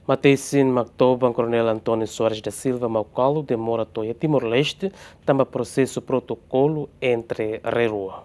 Mateisin Mactoban Coronel Antônio Soares da Silva Maucalo demora toia Timor-Leste, também processo protocolo entre Rerua.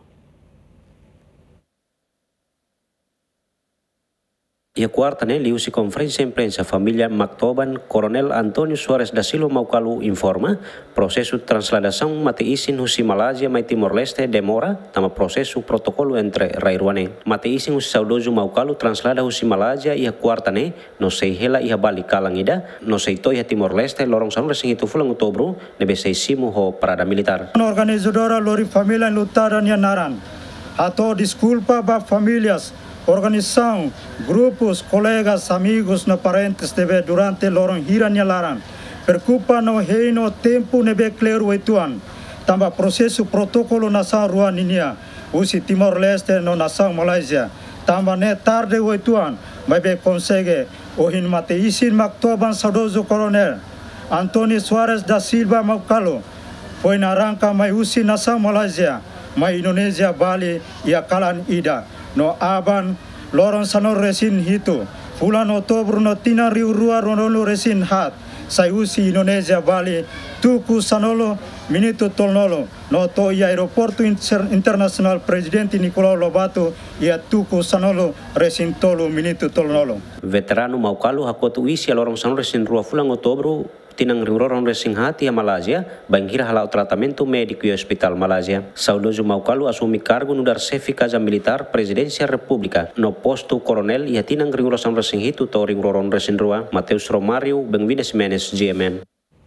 E a quarta, liu-se conferência imprensa família Mactoban, Coronel Antônio Soares da Silva Maucalo informa, processo transladação Mateisin husi Malaysia mai Timor-Leste demora, tama processo protocolo entre Rairuane. Mateisin husi saudoso Maucalo translada husi Malaysia e a quarta no sei hela ia balik kalang ida, no sei toia Timor-Leste lorong sanura sing itu fulang outubro, nebe sei simu ho parada militar. Organizadora lori família lutada Nianaran, atau desculpa ba famílias, organização, grupos, colegas, amigos, no parentes deve durante lorong hiranya laran. Percupa no reino tempo nebe claro etuan. Tamba processo protocolo nação rua ninia. Usi Timor-Leste no nação Malaysia. Tamba ne tarde etuan. Mas consegue ohin Mateisin Mactoban saudoso coronel Antônio Soares da Silva Maucalo. Foi na rangka mai usi nação Malaysia, mai Indonesia Bali ia kalan ida. No aban lorong sanor resin hitu bulan Oktober no tina riu rua ronolo resin hat sayusi Indonesia Bali tuku sanolo minuto tolnolo no to ia aeroporto internasional Presidente Nicolau Lobato ia tuku sanolo resin tolo minuto tolnolo. Veterano Maucalo hakotu isi lorong sanor resin rua fulang Oktober tinang ringrorong resing hati a Malaysia, bangira halau tratamento médico e hospital Malaysia. Saudoso Maucalo assumi cargo no dar chefe casa militar Presidência República, no posto coronel e tinang ringrorong resing hitu to ringrorong resing rua, Mateus Romário, Bengvides Menes, GMN.